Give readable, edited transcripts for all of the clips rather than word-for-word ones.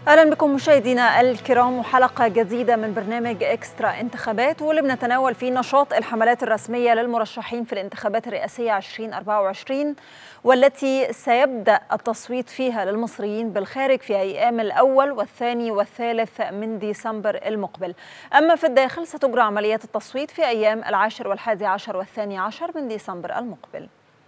أهلا بكم مشاهدينا الكرام وحلقة جديدة من برنامج إكسترا انتخابات، واللي بنتناول فيه نشاط الحملات الرسمية للمرشحين في الانتخابات الرئاسية 2024، والتي سيبدأ التصويت فيها للمصريين بالخارج في أيام الأول والثاني والثالث من ديسمبر المقبل. أما في الداخل ستجرى عمليات التصويت في أيام 10 والحادي عشر والثاني عشر من ديسمبر المقبل.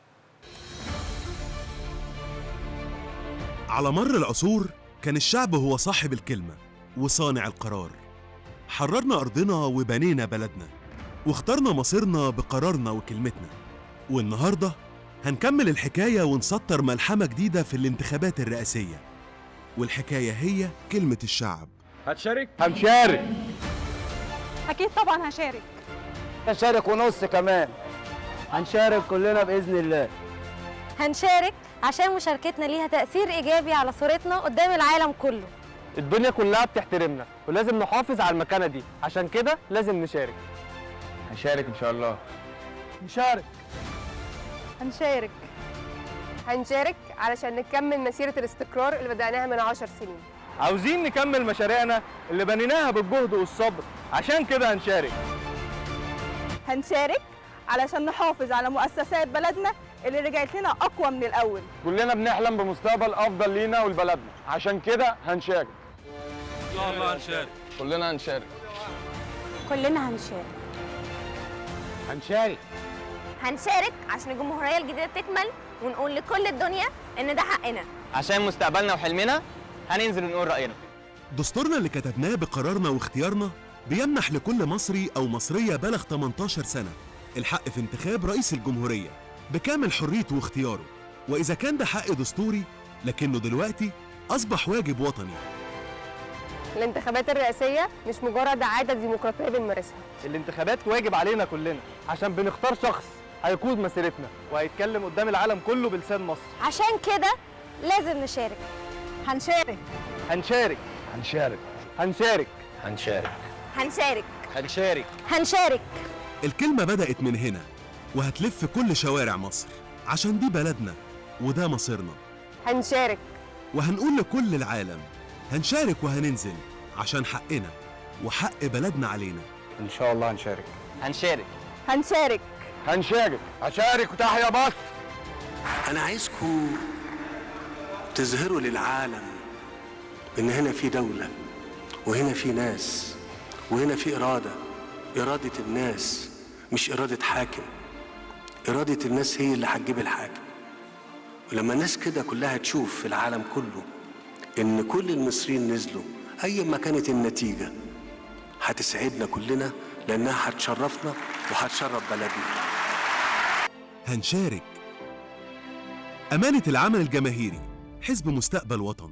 على مر العصور كان الشعب هو صاحب الكلمة وصانع القرار. حررنا أرضنا وبنينا بلدنا، واخترنا مصيرنا بقرارنا وكلمتنا. والنهاردة هنكمل الحكاية ونسطر ملحمة جديدة في الانتخابات الرئاسية، والحكاية هي كلمة الشعب. هتشارك؟ هنشارك. أكيد طبعا هشارك. هنشارك ونص كمان. هنشارك كلنا بإذن الله. هنشارك عشان مشاركتنا ليها تأثير إيجابي على صورتنا قدام العالم كله. الدنيا كلها بتحترمنا ولازم نحافظ على المكانة دي، عشان كده لازم نشارك. هنشارك إن شاء الله. هنشارك هنشارك علشان نكمل مسيرة الاستقرار اللي بدأناها من 10 سنين. عاوزين نكمل مشاريعنا اللي بنيناها بالجهد والصبر، عشان كده هنشارك علشان نحافظ على مؤسسات بلدنا اللي رجعت لنا أقوى من الأول. كلنا بنحلم بمستقبل أفضل لينا ولبلدنا، عشان كده هنشارك. إن شاء الله هنشارك. كلنا هنشارك. كلنا هنشارك. هنشارك عشان الجمهورية الجديدة تكمل ونقول لكل الدنيا إن ده حقنا. عشان مستقبلنا وحلمنا هننزل ونقول رأينا. دستورنا اللي كتبناه بقرارنا واختيارنا بيمنح لكل مصري أو مصرية بلغ 18 سنة الحق في انتخاب رئيس الجمهورية بكامل حريته واختياره. وإذا كان ده حق دستوري، لكنه دلوقتي أصبح واجب وطني. الانتخابات الرئاسية مش مجرد عادة ديمقراطية بنمارسها. الانتخابات واجب علينا كلنا، عشان بنختار شخص هيقود مسيرتنا وهيتكلم قدام العالم كله بلسان مصر. عشان كده لازم نشارك. هنشارك هنشارك هنشارك هنشارك هنشارك هنشارك هنشارك هنشارك. الكلمة بدأت من هنا وهتلف كل شوارع مصر، عشان دي بلدنا وده مصيرنا. هنشارك وهنقول لكل العالم هنشارك وهننزل عشان حقنا وحق بلدنا علينا. إن شاء الله هنشارك. هنشارك هنشارك هنشارك هشارك وتحيا مصر. أنا عايزكم تظهروا للعالم إن هنا في دولة، وهنا في ناس، وهنا في إرادة الناس، مش إرادة حاكم. إرادة الناس هي اللي هتجيب الحاكم. ولما الناس كده كلها تشوف في العالم كله إن كل المصريين نزلوا أي ما كانت النتيجة، هتسعدنا كلنا، لأنها هتشرفنا وهتشرف بلدنا. هنشارك. أمانة العمل الجماهيري، حزب مستقبل وطن.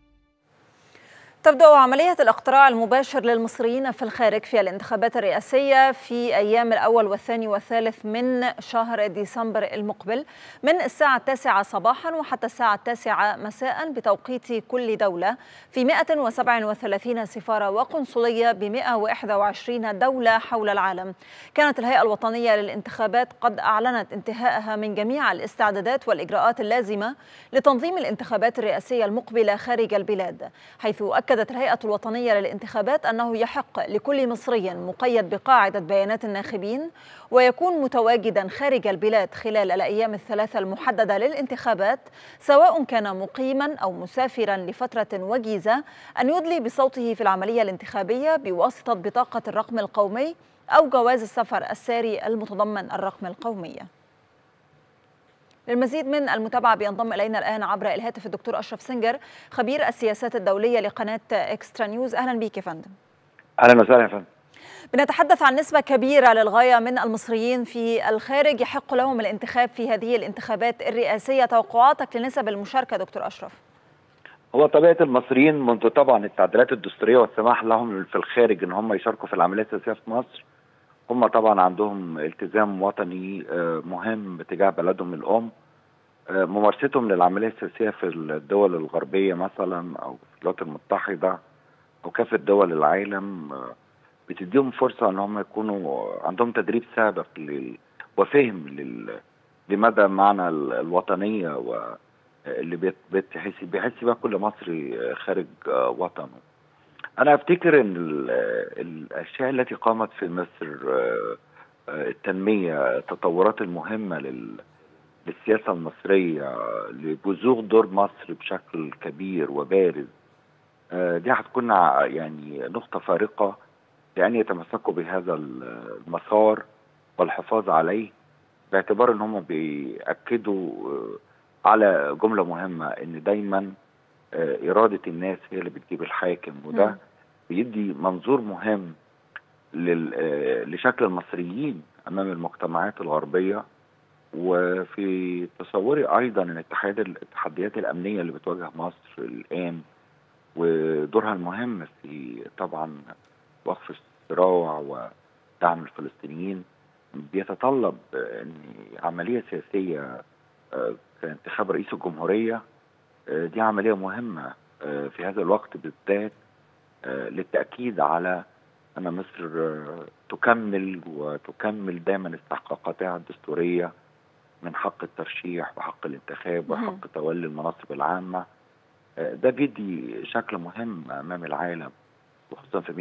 تبدأ عملية الاقتراع المباشر للمصريين في الخارج في الانتخابات الرئاسية في أيام الأول والثاني والثالث من شهر ديسمبر المقبل، من الساعة 9 صباحا وحتى الساعة 9 مساء بتوقيت كل دولة، في 137 سفارة وقنصلية ب 121 دولة حول العالم. كانت الهيئة الوطنية للانتخابات قد أعلنت انتهائها من جميع الاستعدادات والإجراءات اللازمة لتنظيم الانتخابات الرئاسية المقبلة خارج البلاد، حيث أكدت الهيئة الوطنية للانتخابات أنه يحق لكل مصري مقيد بقاعدة بيانات الناخبين ويكون متواجدا خارج البلاد خلال الأيام الثلاثة المحددة للانتخابات، سواء كان مقيما أو مسافرا لفترة وجيزة، أن يدلي بصوته في العملية الانتخابية بواسطة بطاقة الرقم القومي أو جواز السفر الساري المتضمن الرقم القومي. للمزيد من المتابعة بينضم إلينا الآن عبر الهاتف الدكتور أشرف سنجر، خبير السياسات الدولية لقناة إكسترا نيوز. أهلا بيك يا فندم. أهلا وسهلا يا فندم. بنتحدث عن نسبة كبيرة للغاية من المصريين في الخارج يحق لهم الانتخاب في هذه الانتخابات الرئاسية. توقعاتك لنسب المشاركة دكتور أشرف؟ هو طبيعة المصريين منذ طبعا التعديلات الدستورية والسماح لهم في الخارج ان هم يشاركوا في العمليات السياسية في مصر، هم طبعا عندهم التزام وطني مهم باتجاه بلدهم الأم. ممارستهم للعملية السياسية في الدول الغربية مثلا أو في الولايات المتحدة أو كافة دول العالم بتديهم فرصة ان هم يكونوا عندهم تدريب سابق وفهم لمدى معنى الوطنية اللي بيحس بيها كل مصري خارج وطنه. أنا أفتكر إن الأشياء التي قامت في مصر، التنمية، التطورات المهمة للسياسة المصرية، لبزوغ دور مصر بشكل كبير وبارز، دي هتكون يعني نقطة فارقة لأن يتمسكوا بهذا المسار والحفاظ عليه، باعتبار إن هم بيأكدوا على جملة مهمة إن دايما إرادة الناس هي اللي بتجيب الحاكم، وده بيدي منظور مهم لشكل المصريين أمام المجتمعات الغربية. وفي تصوري أيضا أن التحديات الأمنية اللي بتواجه مصر الآن ودورها المهم في طبعا وقف الصراع ودعم الفلسطينيين بيتطلب أن عملية سياسية كانتخاب رئيس الجمهورية، دي عملية مهمة في هذا الوقت بالذات، للتأكيد على أن مصر تكمل دائما استحقاقاتها الدستورية من حق الترشيح وحق الانتخاب وحق تولي المناصب العامة. ده بيدي شكل مهم أمام العالم، وخصوصا في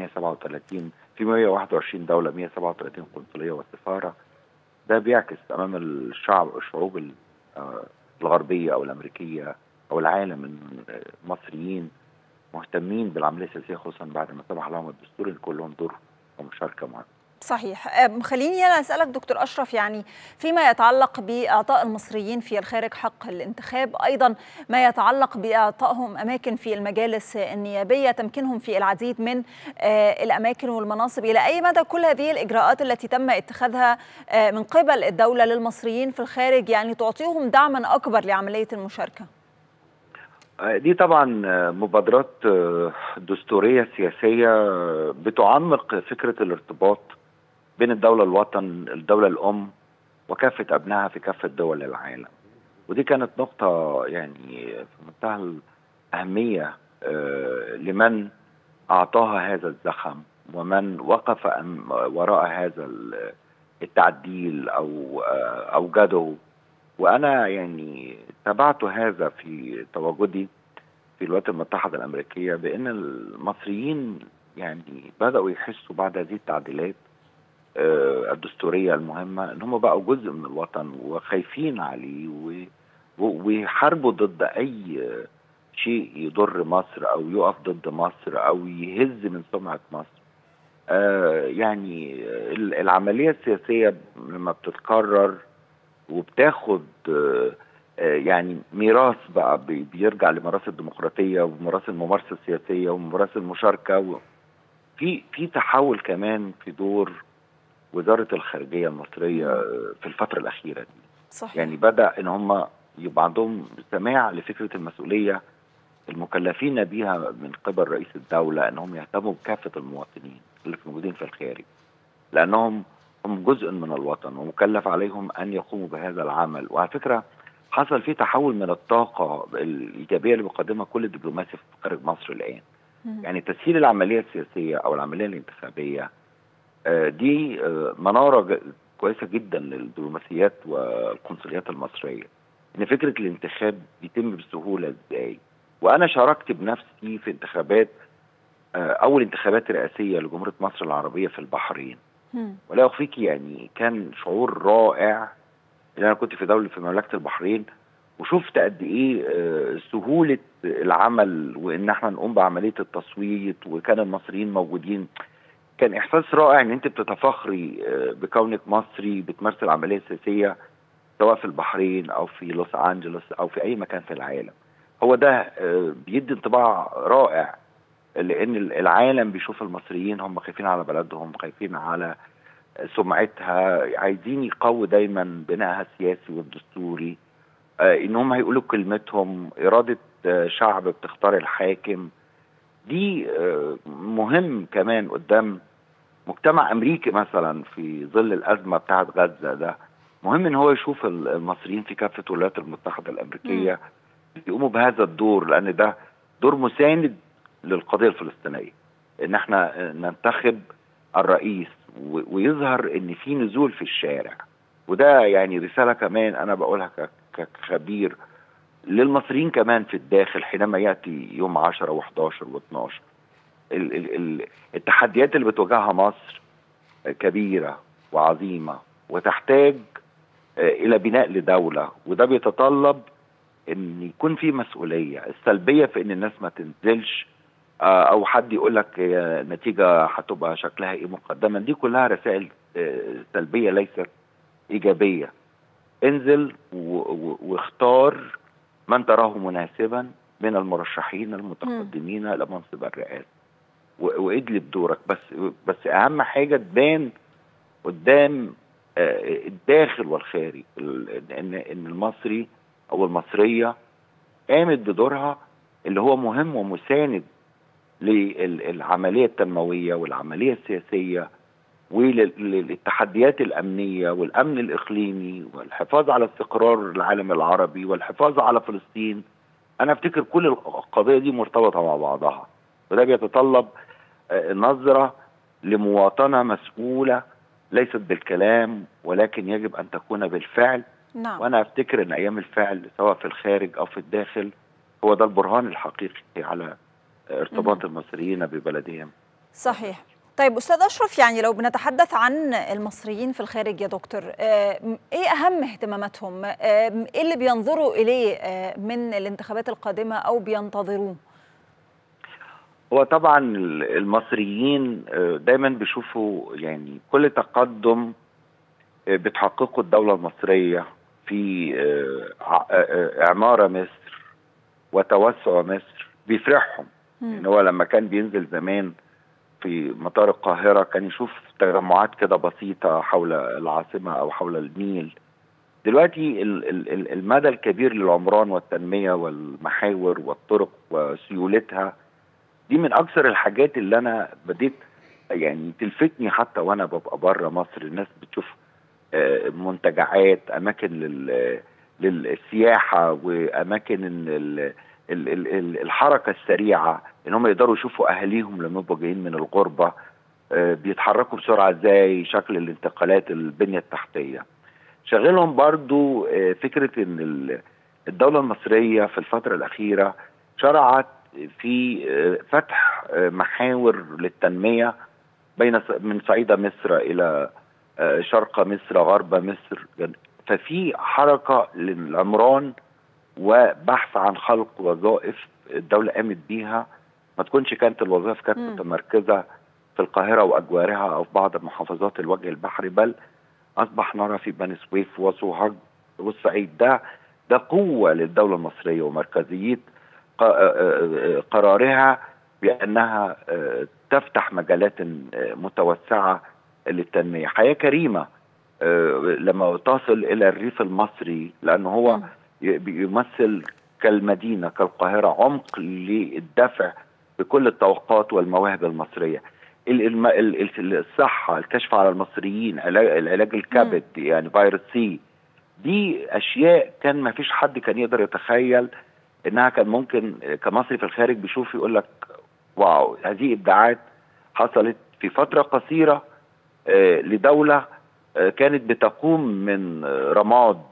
121 دولة، 137 قنصلية وسفارة. ده بيعكس أمام الشعوب الغربية أو الأمريكية أو العالم إن المصريين مهتمين بالعملية السياسية، خصوصا بعد ما سمح لهم الدستور إن كلهم دور ومشاركة معنا. صحيح. خليني أنا أسألك دكتور أشرف، يعني فيما يتعلق بإعطاء المصريين في الخارج حق الانتخاب، أيضا ما يتعلق بإعطائهم أماكن في المجالس النيابية، تمكينهم في العديد من الأماكن والمناصب، إلى أي مدى كل هذه الإجراءات التي تم اتخاذها من قبل الدولة للمصريين في الخارج يعني تعطيهم دعما أكبر لعملية المشاركة؟ دي طبعا مبادرات دستورية سياسية بتعمق فكرة الارتباط بين الدولة الأم وكافة أبنائها في كافة دول العالم. ودي كانت نقطة يعني في منتهى الأهمية لمن أعطاها هذا الزخم ومن وقف وراء هذا التعديل أو أوجده. وأنا يعني تابعت هذا في تواجدي في الولايات المتحدة الأمريكية، بأن المصريين يعني بدأوا يحسوا بعد هذه التعديلات الدستورية المهمة ان هم بقوا جزء من الوطن وخايفين عليه ويحاربوا ضد اي شيء يضر مصر او يقف ضد مصر او يهز من سمعة مصر. يعني العملية السياسية لما بتتكرر وبتاخد يعني ميراث بقى بيرجع لميراث الديمقراطية وميراث الممارسة السياسية وميراث المشاركة، في تحول كمان في دور وزارة الخارجية المصرية في الفترة الأخيرة دي. صحيح. يعني بدأ إن هم يبقى عندهم سماع لفكرة المسؤولية المكلفين بيها من قبل رئيس الدولة، إنهم يهتموا بكافة المواطنين اللي موجودين في الخارج، لأنهم هم جزء من الوطن ومكلف عليهم أن يقوموا بهذا العمل. وعلى فكرة حصل فيه تحول من الطاقة الإيجابية اللي بيقدمها كل دبلوماسي في خارج مصر الآن. يعني تسهيل العملية السياسية أو العملية الانتخابية دي منارة كويسة جدا للدبلوماسيات والقنصليات المصرية، إن فكرة الانتخاب بيتم بسهولة إزاي. وأنا شاركت بنفسي في انتخابات أول انتخابات رئاسية لجمهورية مصر العربية في البحرين، ولا أخفيك يعني كان شعور رائع إن أنا كنت في مملكة البحرين وشفت قد إيه سهولة العمل وإن احنا نقوم بعملية التصويت وكان المصريين موجودين. كان إحساس رائع إن أنت بتتفخري بكونك مصري بتمارس العملية السياسية سواء في البحرين أو في لوس أنجلوس أو في أي مكان في العالم. هو ده بيدي انطباع رائع، لأن العالم بيشوف المصريين هم خايفين على بلدهم، خايفين على سمعتها، عايزين يقووا دايما بنائها السياسي والدستوري، إنهم هيقولوا كلمتهم، إرادة شعب بتختار الحاكم. دي مهم كمان قدام مجتمع أمريكي مثلا في ظل الأزمة بتاعت غزة. ده مهم إن هو يشوف المصريين في كافة الولايات المتحدة الأمريكية يقوموا بهذا الدور، لأن ده دور مساند للقضية الفلسطينية، إن احنا ننتخب الرئيس ويظهر إن في نزول في الشارع. وده يعني رسالة كمان أنا بقولها كخبير للمصريين كمان في الداخل حينما يأتي يوم 10 و11 و12. التحديات اللي بتواجهها مصر كبيرة وعظيمة وتحتاج إلى بناء لدولة، وده بيتطلب إن يكون في مسؤولية. السلبية في إن الناس ما تنزلش أو حد يقول لك النتيجة هتبقى شكلها إيه مقدما، دي كلها رسائل سلبية ليست إيجابية. انزل واختار من تراه مناسبا من المرشحين المتقدمين لمنصب الرئاسة وادلب دورك، بس أهم حاجة تبان قدام الداخل والخارج ان المصري او المصريه قامت بدورها اللي هو مهم ومساند للعمليه التنمويه والعمليه السياسيه وللتحديات الامنيه والامن الاقليمي والحفاظ على استقرار العالم العربي والحفاظ على فلسطين. انا افتكر كل القضايا دي مرتبطه مع بعضها، وده بيتطلب نظره لمواطنه مسؤوله ليست بالكلام ولكن يجب أن تكون بالفعل. نعم. وأنا أفتكر أن أيام الفعل سواء في الخارج أو في الداخل هو ده البرهان الحقيقي على ارتباط المصريين ببلدهم. صحيح. طيب أستاذ أشرف، يعني لو بنتحدث عن المصريين في الخارج يا دكتور، إيه أهم اهتماماتهم؟ إيه اللي بينظروا إليه من الانتخابات القادمة أو بينتظروه؟ هو طبعا المصريين دايما بيشوفوا يعني كل تقدم بتحققه الدولة المصرية في إعمار مصر وتوسع مصر بيفرحهم. يعني هو لما كان بينزل زمان في مطار القاهرة كان يشوف تجمعات كده بسيطة حول العاصمة أو حول النيل. دلوقتي المدى الكبير للعمران والتنمية والمحاور والطرق وسيولتها دي من أكثر الحاجات اللي أنا بديت يعني تلفتني حتى وأنا ببقى بره مصر. الناس بتشوف منتجعات، أماكن للسياحة وأماكن الحركة السريعة إن هم يقدروا يشوفوا أهاليهم لما يبقوا جايين من الغربة بيتحركوا بسرعة إزاي، شكل الانتقالات، البنية التحتية. شغلهم برضو فكرة إن الدولة المصرية في الفترة الأخيرة شرعت في فتح محاور للتنمية من صعيد مصر إلى شرق مصر غرب مصر. ففي حركة للعمران وبحث عن خلق وظائف الدولة قامت بيها، ما تكونش كانت الوظائف كانت متمركزة في القاهرة وأجوارها أو في بعض محافظات الوجه البحري، بل أصبح نرى في بني سويف وسوهاج والصعيد. ده قوة للدولة المصرية ومركزية قرارها بأنها تفتح مجالات متوسعة للتنمية. حياة كريمة لما تصل إلى الريف المصري لأنه هو بيمثل كالمدينة كالقاهرة عمق للدفع بكل الطاقات والمواهب المصرية. الصحة، الكشف على المصريين، العلاج الكبد يعني فيروس سي، دي أشياء كان ما فيش حد كان يقدر يتخيل إنها كان ممكن كمصري في الخارج بيشوف يقول لك واو، هذه إبداعات حصلت في فترة قصيرة لدولة كانت بتقوم من رماد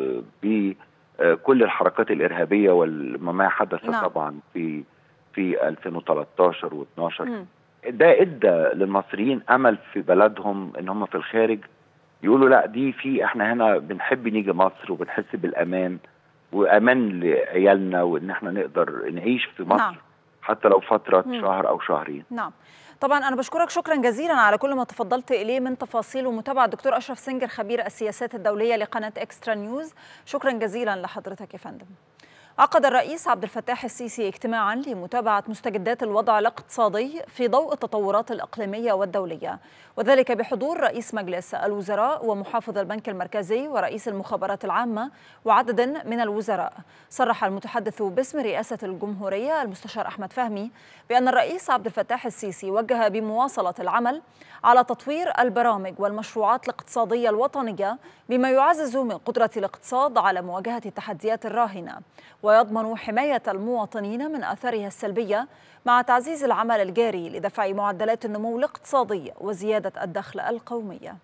بكل الحركات الإرهابية وما حدث طبعا في 2013 و12. ده ادى للمصريين امل في بلدهم ان هم في الخارج يقولوا لا دي في احنا هنا بنحب نيجي مصر وبنحس بالامان وامان لعيالنا وان احنا نقدر نعيش في مصر حتى لو فتره شهر او شهرين. نعم. طبعا أنا بشكرك شكرا جزيلا على كل ما تفضلت إليه من تفاصيل ومتابعة. دكتور أشرف سنجر خبير السياسات الدولية لقناة إكسترا نيوز، شكرا جزيلا لحضرتك يا فندم. عقد الرئيس عبد الفتاح السيسي اجتماعا لمتابعة مستجدات الوضع الاقتصادي في ضوء التطورات الإقليمية والدولية، وذلك بحضور رئيس مجلس الوزراء ومحافظ البنك المركزي ورئيس المخابرات العامة وعدد من الوزراء. صرح المتحدث باسم رئاسة الجمهورية المستشار أحمد فهمي بأن الرئيس عبد الفتاح السيسي وجه بمواصلة العمل على تطوير البرامج والمشروعات الاقتصادية الوطنية بما يعزز من قدرة الاقتصاد على مواجهة التحديات الراهنة ويضمن حماية المواطنين من آثارها السلبية، مع تعزيز العمل الجاري لدفع معدلات النمو الاقتصادي وزيادة الدخل القومي.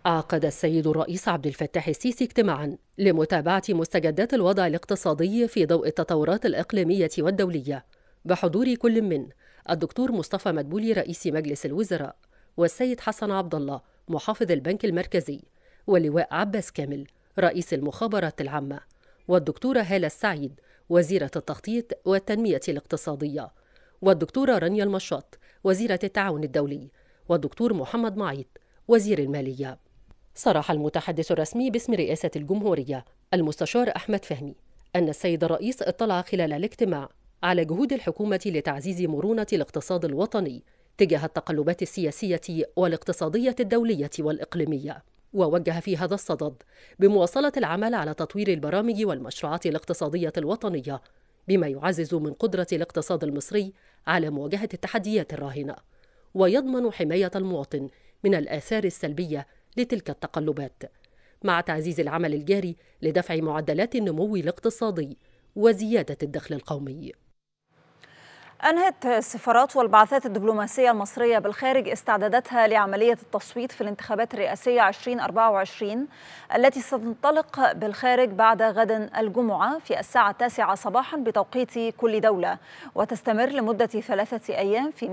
عقد السيد الرئيس عبد الفتاح السيسي اجتماعاً لمتابعة مستجدات الوضع الاقتصادي في ضوء التطورات الإقليمية والدولية بحضور كل من الدكتور مصطفى مدبولي رئيس مجلس الوزراء، والسيد حسن عبد الله محافظ البنك المركزي، واللواء عباس كامل رئيس المخابرات العامة، والدكتورة هالة السعيد وزيرة التخطيط والتنمية الاقتصادية، والدكتورة رانيا المشاط وزيرة التعاون الدولي، والدكتور محمد معيط وزير المالية. صرح المتحدث الرسمي باسم رئاسة الجمهورية المستشار أحمد فهمي أن السيد الرئيس اطلع خلال الاجتماع على جهود الحكومة لتعزيز مرونة الاقتصاد الوطني تجاه التقلبات السياسية والاقتصادية الدولية والإقليمية، ووجه في هذا الصدد بمواصلة العمل على تطوير البرامج والمشروعات الاقتصادية الوطنية بما يعزز من قدرة الاقتصاد المصري على مواجهة التحديات الراهنة، ويضمن حماية المواطن من الآثار السلبية لتلك التقلبات، مع تعزيز العمل الجاري لدفع معدلات النمو الاقتصادي وزيادة الدخل القومي. أنهت السفارات والبعثات الدبلوماسية المصرية بالخارج استعداداتها لعملية التصويت في الانتخابات الرئاسية 2024 التي ستنطلق بالخارج بعد غد الجمعة في الساعة 9 صباحا بتوقيت كل دولة، وتستمر لمدة 3 أيام في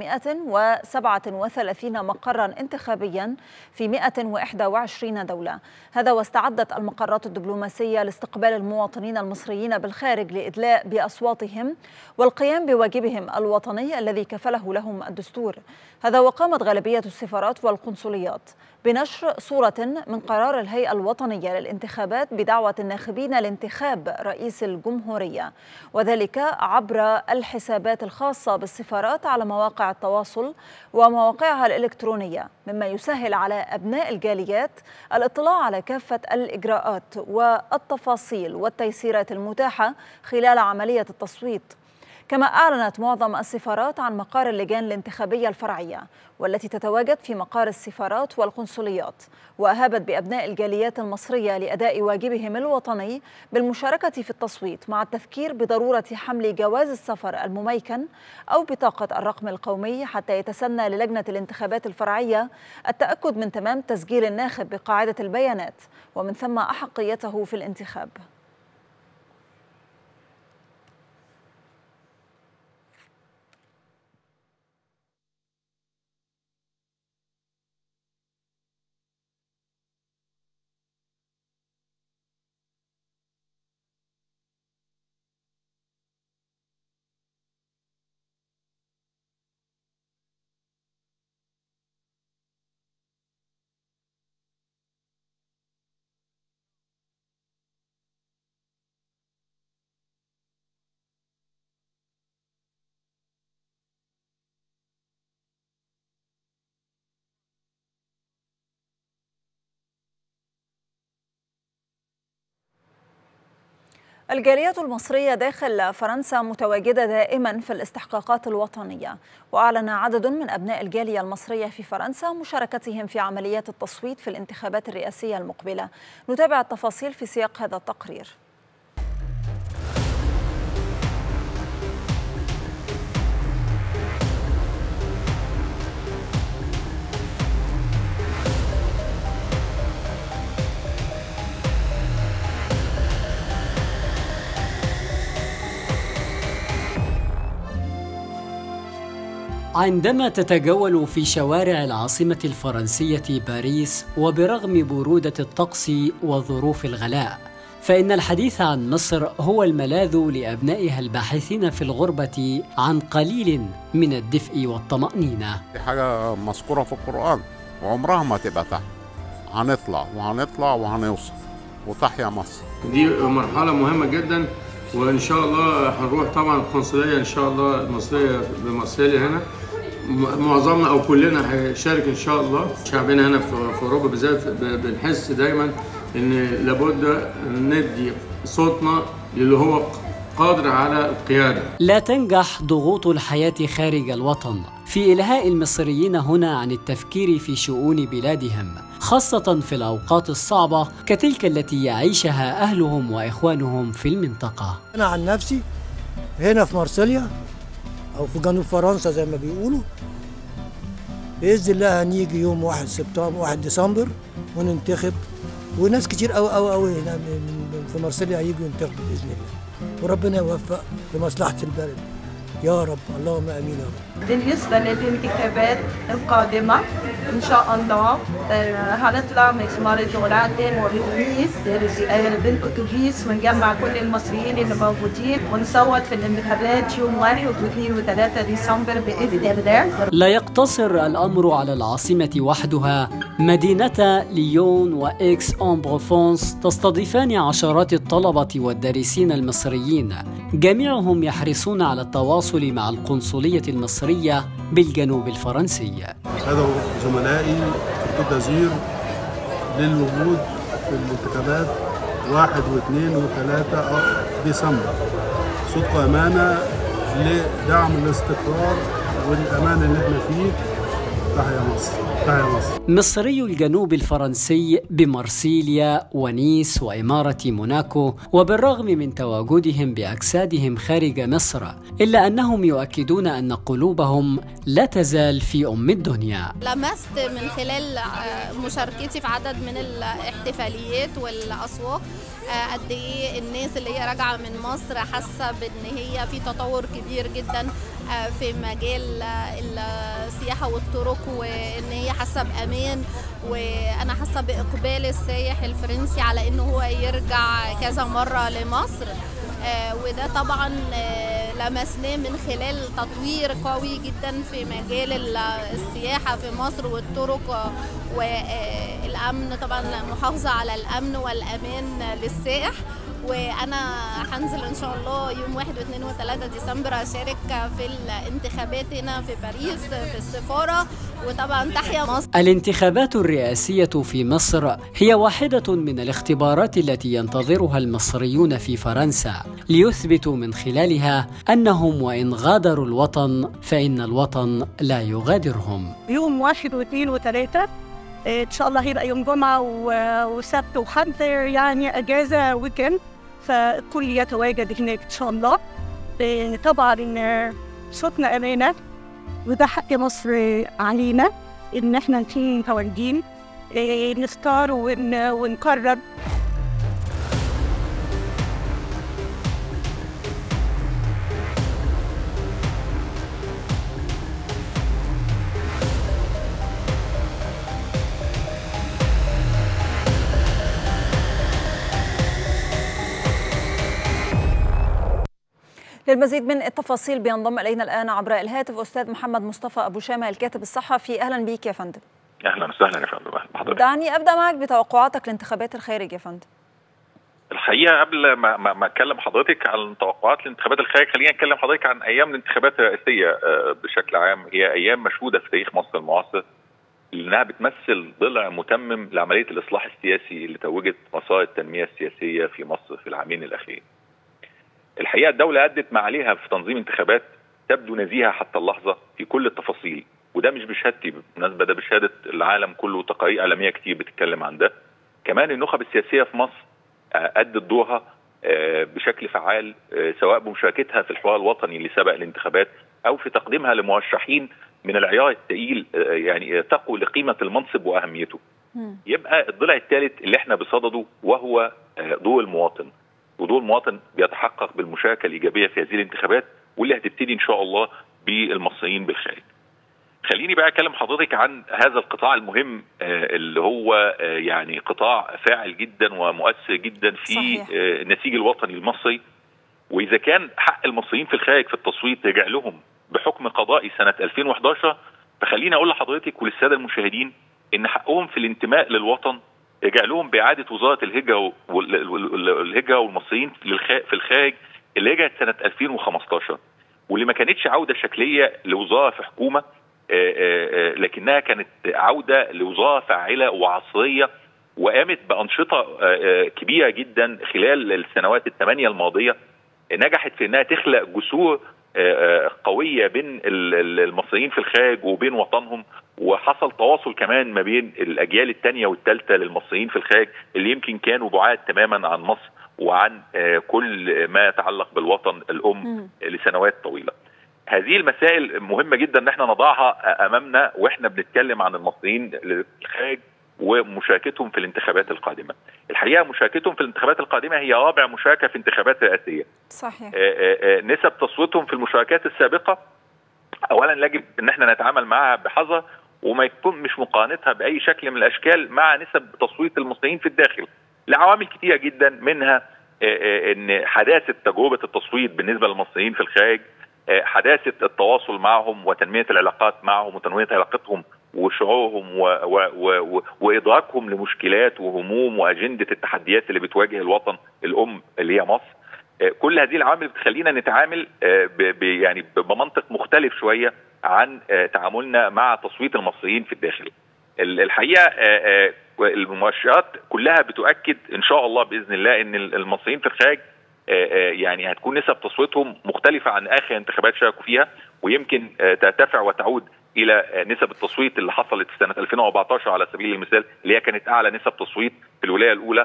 137 مقرا انتخابيا في 121 دولة. هذا واستعدت المقرات الدبلوماسية لاستقبال المواطنين المصريين بالخارج لإدلاء بأصواتهم والقيام بواجبهم الوطني الذي كفله لهم الدستور. هذا وقامت غالبية السفارات والقنصليات بنشر صورة من قرار الهيئة الوطنية للانتخابات بدعوة الناخبين لانتخاب رئيس الجمهورية، وذلك عبر الحسابات الخاصة بالسفارات على مواقع التواصل ومواقعها الإلكترونية، مما يسهل على أبناء الجاليات الاطلاع على كافة الإجراءات والتفاصيل والتيسيرات المتاحة خلال عملية التصويت. كما أعلنت معظم السفارات عن مقار اللجان الانتخابية الفرعية والتي تتواجد في مقار السفارات والقنصليات، وأهابت بأبناء الجاليات المصرية لأداء واجبهم الوطني بالمشاركة في التصويت، مع التذكير بضرورة حمل جواز السفر المميكن أو بطاقة الرقم القومي حتى يتسنى للجنة الانتخابات الفرعية التأكد من تمام تسجيل الناخب بقاعدة البيانات ومن ثم أحقيته في الانتخاب. الجالية المصرية داخل فرنسا متواجدة دائما في الاستحقاقات الوطنية، وأعلن عدد من أبناء الجالية المصرية في فرنسا مشاركتهم في عمليات التصويت في الانتخابات الرئاسية المقبلة. نتابع التفاصيل في سياق هذا التقرير. عندما تتجول في شوارع العاصمة الفرنسية باريس وبرغم برودة الطقس وظروف الغلاء، فإن الحديث عن مصر هو الملاذ لأبنائها الباحثين في الغربة عن قليل من الدفء والطمأنينة. دي حاجة مذكورة في القرآن وعمرها ما تبقى تحت. هنطلع وهنطلع وهنوصل وتحيا مصر. دي مرحلة مهمة جدا، وإن شاء الله هنروح طبعا القنصلية إن شاء الله المصرية بمصرية هنا، معظمنا أو كلنا هيشارك إن شاء الله. شعبنا هنا في أوروبا بالذات بنحس دايما إن لابد ندي صوتنا للي هو قادر على القيادة. لا تنجح ضغوط الحياة خارج الوطن في إلهاء المصريين هنا عن التفكير في شؤون بلادهم، خاصة في الأوقات الصعبة كتلك التي يعيشها أهلهم وإخوانهم في المنطقة. أنا عن نفسي هنا في مارسيليا أو في جنوب فرنسا زي ما بيقولوا، بإذن الله هنيجي يوم 1 ديسمبر وننتخب، وناس كتير قوي قوي قوي هنا في مرسيليا هيجوا ينتخبوا باذن الله، وربنا يوفق لمصلحه البلد يا رب، اللهم امين يا رب. بالنسبة للانتخابات القادمة إن شاء الله هنطلع مسمار دولاتين وبالأتوبيس بالأتوبيس ونجمع كل المصريين اللي موجودين ونصوت في الانتخابات يوم 1 و2 و3 ديسمبر بإذن الله. لا يقتصر الأمر على العاصمة وحدها، مدينة ليون وإكس أون بروفونس تستضيفان عشرات الطلبة والدارسين المصريين، جميعهم يحرصون على التواصل مع القنصلية المصرية بالجنوب الفرنسي. هذا زملائي في كوت دازير للوجود في الانتخابات 1 و2 و3 ديسمبر. صدق أمانة لدعم الاستقرار والأمان اللي احنا فيه. تحيا مصر، تحيا مصر. مصري الجنوب الفرنسي بمارسيليا ونيس وإمارة موناكو، وبالرغم من تواجدهم بأجسادهم خارج مصر إلا أنهم يؤكدون أن قلوبهم لا تزال في أم الدنيا. لمست من خلال مشاركتي في عدد من الاحتفاليات والأسواق قد ايه الناس اللي هي راجعه من مصر حاسه بان هي في تطور كبير جدا في مجال السياحه والطرق، وان هي حاسه بامان، وانا حاسه باقبال السائح الفرنسي على انه هو يرجع كذا مره لمصر. وده طبعا لمسناه من خلال تطوير قوي جدا في مجال السياحه في مصر والطرق والامن، طبعا محافظه على الامن والامان للسائح. وانا هنزل ان شاء الله يوم 1 و2 و3 ديسمبر اشارك في الانتخابات هنا في باريس في السفاره، وطبعا تحيا مصر. الانتخابات الرئاسيه في مصر هي واحده من الاختبارات التي ينتظرها المصريون في فرنسا ليثبتوا من خلالها انهم وان غادروا الوطن فان الوطن لا يغادرهم. يوم 1 و2 و3 ان شاء الله هيبقى يوم جمعه وسبت وحد، يعني اجازه ويكند، فالكل يتواجد هناك ان شاء الله. طبعا صوتنا امانه، وده حق مصر علينا ان احنا نكون متواجدين نختار ونقرر. للمزيد من التفاصيل بينضم إلينا الآن عبر الهاتف أستاذ محمد مصطفى أبو شامة الكاتب الصحفي. أهلا بيك يا فندم. أهلا وسهلا يا فندم. أهلا بحضرتك. دعني أبدأ معك بتوقعاتك لانتخابات الخارج يا فندم. الحقيقة قبل ما أتكلم حضرتك عن توقعات الانتخابات الخارج، خلينا نتكلم حضرتك عن أيام الانتخابات الرئاسية بشكل عام. هي أيام مشهودة في تاريخ مصر المعاصر لأنها بتمثل ضلع متمم لعملية الإصلاح السياسي اللي توجت مسار التنمية السياسية في مصر في العامين الأخيرين. الحقيقة الدولة أدت ما عليها في تنظيم انتخابات تبدو نزيهة حتى اللحظة في كل التفاصيل، وده مش بشهادتي بالمناسبة، ده بشهادة العالم كله، تقارير إعلامية كتير بتتكلم عن ده. كمان النخب السياسية في مصر أدت دورها بشكل فعال، سواء بمشاركتها في الحوار الوطني اللي سبق الانتخابات أو في تقديمها لمرشحين من العيار الثقيل يعني تقوا لقيمة المنصب وأهميته. يبقى الضلع الثالث اللي احنا بصدده وهو دور المواطن، ودور المواطن بيتحقق بالمشاركة الإيجابية في هذه الانتخابات واللي هتبتدي إن شاء الله بالمصريين بالخارج. خليني بقى أكلم حضرتك عن هذا القطاع المهم اللي هو يعني قطاع فاعل جدا ومؤثر جدا في النسيج الوطني المصري. وإذا كان حق المصريين في الخارج في التصويت رجع لهم بحكم قضائي سنة 2011، فخليني أقول لحضرتك وللسادة المشاهدين إن حقهم في الانتماء للوطن رجع لهم بإعادة وزارة الهجرة والمصريين في الخارج اللي رجعت سنة 2015، واللي ما كانتش عودة شكلية لوزارة في حكومة، لكنها كانت عودة لوزارة فاعلة وعصرية وقامت بأنشطة كبيرة جدا خلال السنوات الثمانية الماضية، نجحت في أنها تخلق جسور قوية بين المصريين في الخارج وبين وطنهم، وحصل تواصل كمان ما بين الأجيال الثانية والثالثة للمصريين في الخارج اللي يمكن كانوا بعاد تماما عن مصر وعن كل ما يتعلق بالوطن الأم لسنوات طويلة. هذه المسائل مهمة جدا ان احنا نضعها امامنا واحنا بنتكلم عن المصريين في الخارج، ومشاركتهم في الانتخابات القادمه. الحقيقه مشاركتهم في الانتخابات القادمه هي رابع مشاركه في انتخابات رئاسيه. صحيح. نسب تصويتهم في المشاركات السابقه اولا يجب ان احنا نتعامل معها بحذر وما يكون مش مقارنتها باي شكل من الاشكال مع نسب تصويت المصريين في الداخل لعوامل كثيره جدا، منها ان حداثه تجربه التصويت بالنسبه للمصريين في الخارج، حداثه التواصل معهم وتنميه العلاقات معهم وتنميه علاقتهم وشعورهم وادراكهم لمشكلات وهموم واجنده التحديات اللي بتواجه الوطن الام اللي هي مصر. كل هذه العوامل بتخلينا نتعامل يعني بمنطق مختلف شويه عن تعاملنا مع تصويت المصريين في الداخل. الحقيقه المؤشرات كلها بتؤكد ان شاء الله باذن الله ان المصريين في الخارج يعني هتكون نسب تصويتهم مختلفه عن اخر انتخابات شاركوا فيها، ويمكن ترتفع وتعود الى نسب التصويت اللي حصلت في سنه 2014 على سبيل المثال، اللي هي كانت اعلى نسب تصويت في الولايه الاولى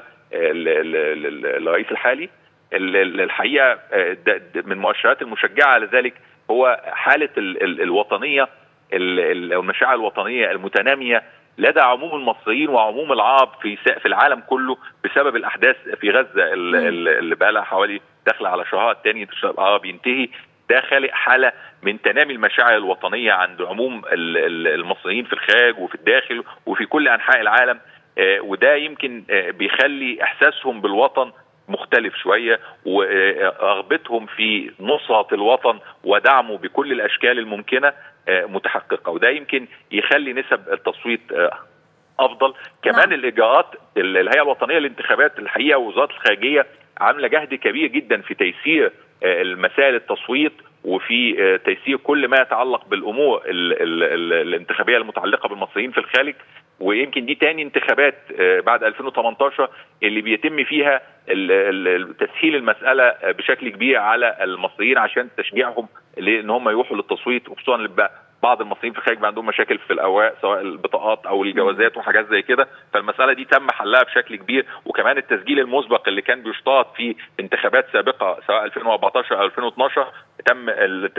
للرئيس الحالي. الحقيقه من المؤشرات المشجعه على ذلك هو حاله الوطنيه، المشاعر الوطنيه المتناميه لدى عموم المصريين وعموم العرب في العالم كله بسبب الاحداث في غزه اللي بقى لها حوالي داخله على شهر الثاني العرب ينتهي. ده خالق حاله من تنامي المشاعر الوطنيه عند عموم المصريين في الخارج وفي الداخل وفي كل انحاء العالم، وده يمكن بيخلي احساسهم بالوطن مختلف شويه، ورغبتهم في نصرة الوطن ودعمه بكل الاشكال الممكنه متحققه، وده يمكن يخلي نسب التصويت افضل. كمان الاجراءات الهيئه الوطنيه للانتخابات الحقيقه ووزاره الخارجيه عامله جهد كبير جدا في تيسير المسائل التصويت وفي تيسير كل ما يتعلق بالامور الانتخابيه المتعلقه بالمصريين في الخارج، ويمكن دي تاني انتخابات بعد 2018 اللي بيتم فيها تسهيل المسألة بشكل كبير على المصريين عشان تشجيعهم لان هم يروحوا للتصويت، وخصوصا اللي بعض المصريين في الخارج عندهم مشاكل في الاوراق سواء البطاقات او الجوازات وحاجات زي كده، فالمسألة دي تم حلها بشكل كبير. وكمان التسجيل المسبق اللي كان بيشترط في انتخابات سابقة سواء 2014 او 2012 تم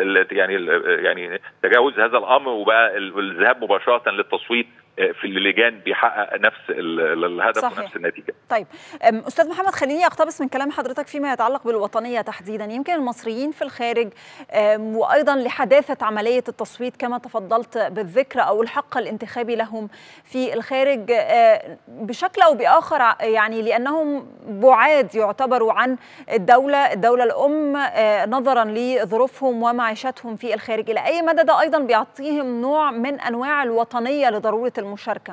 يعني تجاوز هذا الامر، وبقى الذهاب مباشرة للتصويت في اللجان بيحقق نفس الهدف صحيح. ونفس النتيجه. طيب استاذ محمد، خليني اقتبس من كلام حضرتك فيما يتعلق بالوطنيه تحديدا. يمكن المصريين في الخارج وايضا لحداثه عمليه التصويت كما تفضلت بالذكر او الحق الانتخابي لهم في الخارج بشكل او باخر، يعني لانهم بعاد يعتبروا عن الدوله الام نظرا لظروفهم ومعيشتهم في الخارج. الى اي مدى ده ايضا بيعطيهم نوع من انواع الوطنيه لضروره المشاركة؟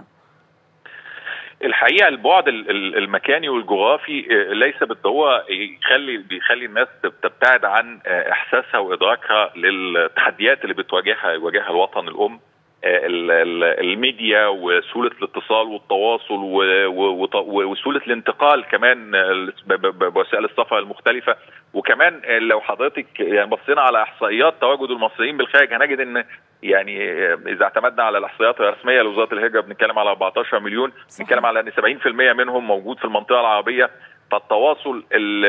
الحقيقه البعد المكاني والجغرافي ليس بالضروره بيخلي الناس تبتعد عن احساسها وادراكها للتحديات اللي يواجهها الوطن الام. الميديا وسهوله الاتصال والتواصل وسهوله الانتقال كمان بوسائل السفر المختلفه. وكمان لو حضرتك يعني بصينا على احصائيات تواجد المصريين بالخارج هنجد ان يعني اذا اعتمدنا على الاحصائيات الرسميه لوزاره الهجره بنتكلم على 14 مليون، بنتكلم على ان 70% منهم موجود في المنطقه العربيه. فالتواصل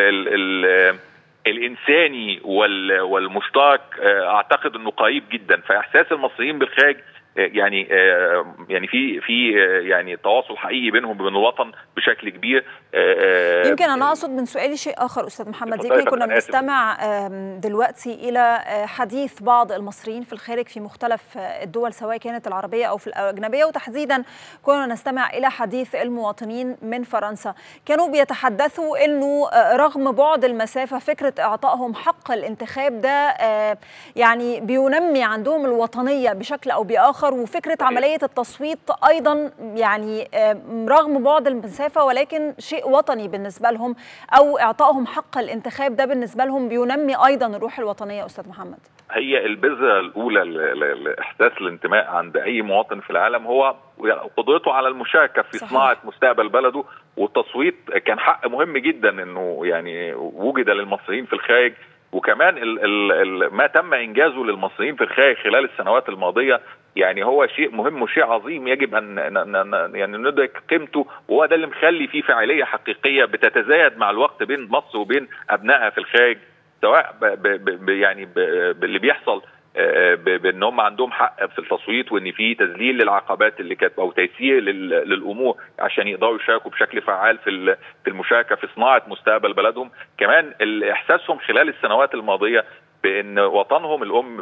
الانساني والمشترك اعتقد انه قريب جدا، فاحساس المصريين بالخارج يعني في يعني تواصل حقيقي بينهم وبين الوطن بشكل كبير. يمكن انا اقصد من سؤالي شيء اخر استاذ محمد. يمكن كنا بنستمع دلوقتي الى حديث بعض المصريين في الخارج في مختلف الدول سواء كانت العربيه او في الاجنبيه، وتحديدا كنا نستمع الى حديث المواطنين من فرنسا. كانوا بيتحدثوا انه رغم بعد المسافه فكره اعطائهم حق الانتخاب ده يعني بينمي عندهم الوطنيه بشكل او باخر، وفكرة عملية التصويت أيضا يعني رغم بعد المسافة ولكن شيء وطني بالنسبة لهم، أو إعطائهم حق الانتخاب ده بالنسبة لهم بينمي أيضا الروح الوطنية. أستاذ محمد، هي البذرة الأولى لإحساس الانتماء عند أي مواطن في العالم هو قدرته على المشاركة في صحيح. صناعة مستقبل بلده، والتصويت كان حق مهم جدا إنه يعني وجد للمصريين في الخارج. وكمان ما تم إنجازه للمصريين في الخارج خلال السنوات الماضية يعني هو شيء مهم وشيء عظيم يجب ان يعني ندرك قيمته، وهو ده اللي مخلي فيه فاعليه حقيقيه بتتزايد مع الوقت بين مصر وبين ابنائها في الخارج، سواء يعني اللي بيحصل بان هم عندهم حق في التصويت، وان في تذليل للعقبات اللي كانت او تيسير للامور عشان يقدروا يشاركوا بشكل فعال في المشاركه في صناعه مستقبل بلدهم. كمان احساسهم خلال السنوات الماضيه بان وطنهم الام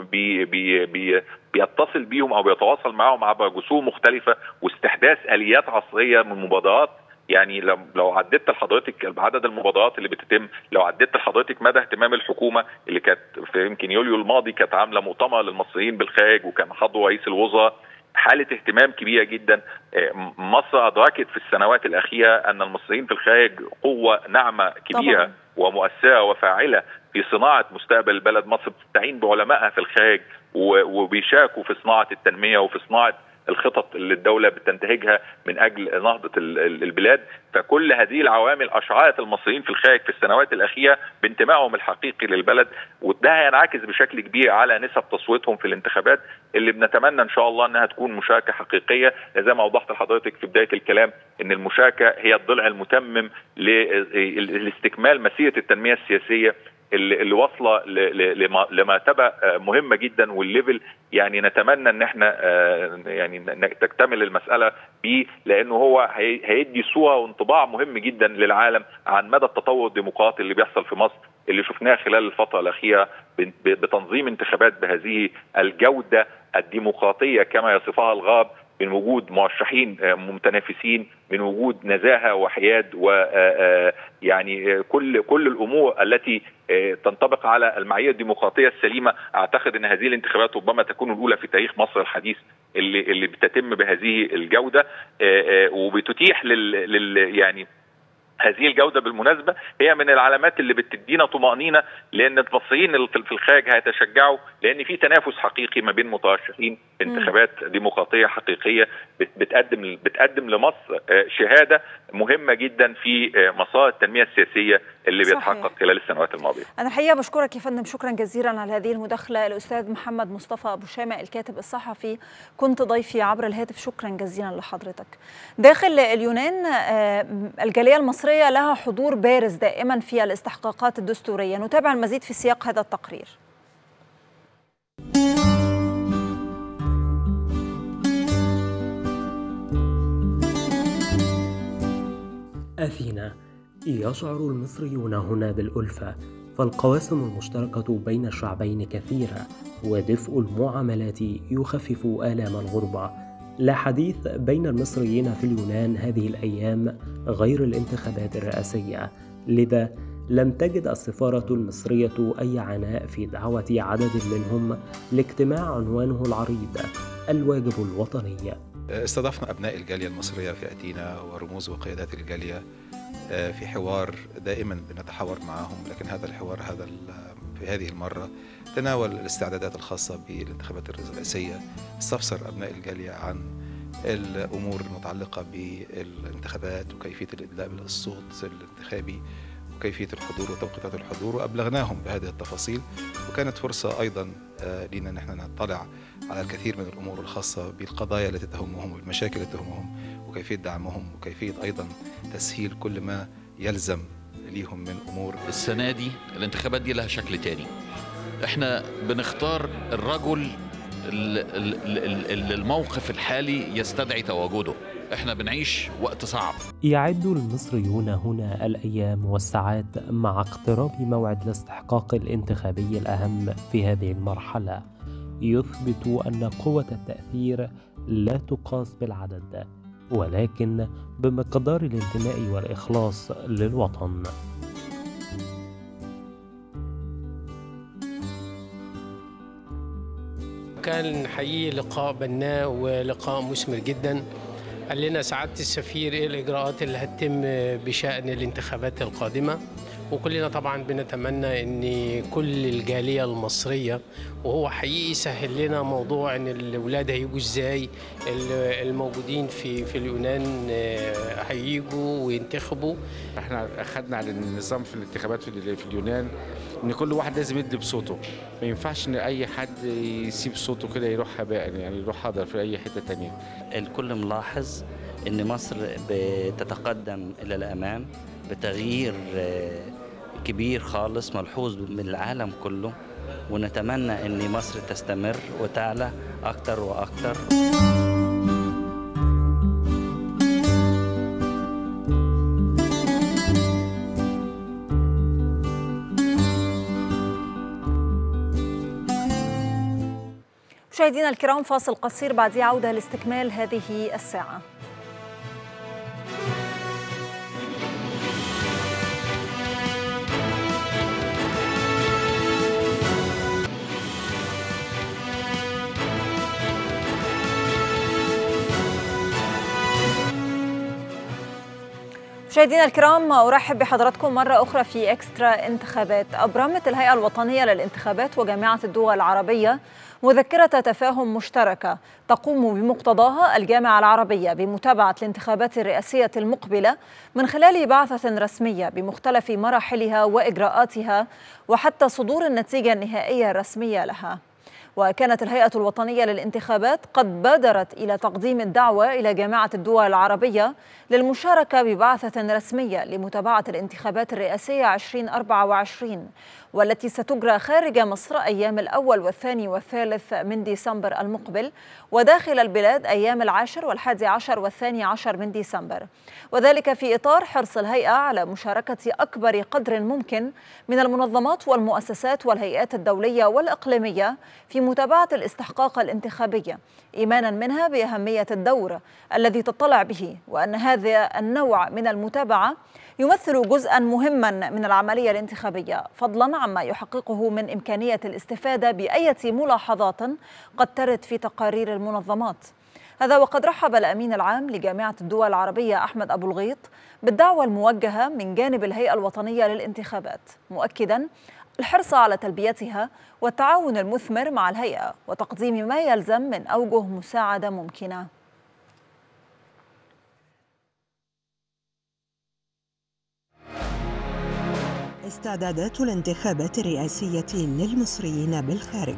بيتصل بيهم او بيتواصل معهم عبر جسور مختلفه واستحداث اليات عصريه من مبادرات. يعني لو عددت لحضرتك عدد المبادرات اللي بتتم، لو عددت لحضرتك مدى اهتمام الحكومه اللي كانت في يمكن يوليو الماضي كانت عامله مؤتمر للمصريين بالخارج وكان حضره رئيس الوزراء، حاله اهتمام كبيره جدا. مصر ادركت في السنوات الاخيره ان المصريين في الخارج قوه ناعمه كبيره طبعا ومؤثره وفاعله في صناعه مستقبل البلد. مصر بتستعين بعلمائها في الخارج وبيشاركوا في صناعه التنميه وفي صناعه الخطط اللي الدولة بتنتهجها من أجل نهضة البلاد. فكل هذه العوامل أشعرت المصريين في الخارج في السنوات الأخيرة بانتمائهم الحقيقي للبلد، وده هينعكس بشكل كبير على نسب تصويتهم في الانتخابات اللي بنتمنى إن شاء الله أنها تكون مشاركة حقيقية. زي ما أوضحت لحضرتك في بداية الكلام إن المشاركة هي الضلع المتمم لاستكمال مسيرة التنمية السياسية اللي واصله لمرتبه مهمه جدا، والليفل يعني نتمنى ان احنا يعني تكتمل المساله بيه، لانه هو هيدي صوره وانطباع مهم جدا للعالم عن مدى التطور الديمقراطي اللي بيحصل في مصر اللي شفناه خلال الفتره الاخيره بتنظيم انتخابات بهذه الجوده الديمقراطيه كما يصفها الغرب، من وجود مرشحين متنافسين، من وجود نزاهه وحياد ويعني كل الامور التي تنطبق على المعايير الديمقراطيه السليمه. اعتقد ان هذه الانتخابات ربما تكون الاولى في تاريخ مصر الحديث اللي بتتم بهذه الجوده، وبتتيح يعني هذه الجودة بالمناسبة هي من العلامات اللي بتدينا طمأنينة، لأن المصريين في الخارج هيتشجعوا، لأن في تنافس حقيقي ما بين مترشحين، انتخابات ديمقراطية حقيقية بتقدم لمصر شهادة مهمة جدا في مسار التنمية السياسية اللي بيتحقق خلال السنوات الماضية. أنا الحقيقة بشكرك يا فندم، شكرا جزيلا على هذه المداخلة. الأستاذ محمد مصطفى أبو شامة الكاتب الصحفي كنت ضيفي عبر الهاتف، شكرا جزيلا لحضرتك. داخل اليونان الجالية المصرية لها حضور بارز دائما في الاستحقاقات الدستورية، نتابع المزيد في سياق هذا التقرير. أثينا. يشعر المصريون هنا بالألفة، فالقواسم المشتركة بين الشعبين كثيرة، ودفء المعاملات يخفف آلام الغربة. لا حديث بين المصريين في اليونان هذه الأيام غير الانتخابات الرئاسية، لذا لم تجد السفارة المصرية أي عناء في دعوة عدد منهم لاجتماع عنوانه العريض الواجب الوطني. استضفنا أبناء الجالية المصرية في أثينا ورموز وقيادات الجالية في حوار دائما بنتحاور معهم، لكن هذا الحوار في هذه المرة تناول الاستعدادات الخاصة بالانتخابات الرئاسية. استفسر أبناء الجالية عن الأمور المتعلقة بالانتخابات وكيفية الإدلاء بالصوت الانتخابي وكيفية الحضور وتوقيتات الحضور، وأبلغناهم بهذه التفاصيل. وكانت فرصة أيضا لنا نحن نطلع على الكثير من الأمور الخاصة بالقضايا التي تهمهم والمشاكل التي تهمهم وكيفية دعمهم وكيفية أيضا تسهيل كل ما يلزم ليهم من أمور. السنة دي الانتخابات دي لها شكل تاني، احنا بنختار الرجل اللي الموقف الحالي يستدعي تواجده. احنا بنعيش وقت صعب. يعد المصريون هنا الأيام والساعات مع اقتراب موعد الاستحقاق الانتخابي الأهم في هذه المرحلة، يثبت أن قوة التأثير لا تقاس بالعدد، ولكن بمقدار الانتماء والإخلاص للوطن. كان حقيقي لقاء بناء ولقاء مثمر جدا. قال لنا سعادة السفير ايه الإجراءات اللي هتتم بشأن الانتخابات القادمة، وكلنا طبعا بنتمنى ان كل الجالية المصرية، وهو حقيقي سهل لنا موضوع ان الاولاد هيجوا ازاي، الموجودين في اليونان هيجوا وينتخبوا. احنا اخذنا على النظام في الانتخابات في اليونان ان كل واحد لازم يدي بصوته، ما ينفعش ان اي حد يسيب صوته كده يروح هباء، يعني يروح حاضر في اي حتة تانية. الكل ملاحظ ان مصر بتتقدم الى الامام بتغيير كبير خالص ملحوظ من العالم كله، ونتمنى أن مصر تستمر وتعلى أكتر وأكتر. مشاهدينا الكرام، فاصل قصير بعديه عودة لاستكمال هذه الساعة. مشاهدينا الكرام، أرحب بحضراتكم مرة أخرى في إكسترا انتخابات. أبرمت الهيئة الوطنية للانتخابات وجامعة الدول العربية مذكرة تفاهم مشتركة تقوم بمقتضاها الجامعة العربية بمتابعة الانتخابات الرئاسية المقبلة من خلال بعثة رسمية بمختلف مراحلها وإجراءاتها وحتى صدور النتيجة النهائية الرسمية لها. وكانت الهيئة الوطنية للانتخابات قد بادرت إلى تقديم الدعوة إلى جامعة الدول العربية للمشاركة ببعثة رسمية لمتابعة الانتخابات الرئاسية 2024 والتي ستجرى خارج مصر أيام الأول والثاني والثالث من ديسمبر المقبل، وداخل البلاد أيام 10 و11 والثاني عشر من ديسمبر، وذلك في إطار حرص الهيئة على مشاركة أكبر قدر ممكن من المنظمات والمؤسسات والهيئات الدولية والإقليمية في متابعة الاستحقاق الانتخابي، إيمانا منها بأهمية الدور الذي تطلع به، وأن هذا النوع من المتابعة يمثل جزءا مهما من العملية الانتخابية، فضلا عما يحققه من إمكانية الاستفادة بأية ملاحظات قد ترد في تقارير المنظمات. هذا وقد رحب الأمين العام لجامعة الدول العربية أحمد أبو الغيط بالدعوة الموجهة من جانب الهيئة الوطنية للانتخابات، مؤكدا الحرص على تلبيتها والتعاون المثمر مع الهيئة وتقديم ما يلزم من أوجه مساعدة ممكنة. استعدادات الانتخابات الرئاسية للمصريين بالخارج.